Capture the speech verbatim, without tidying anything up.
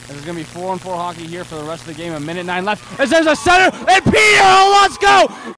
There's going to be four on four hockey here for the rest of the game. A minute nine left. As there's a center, and Peter Hlusko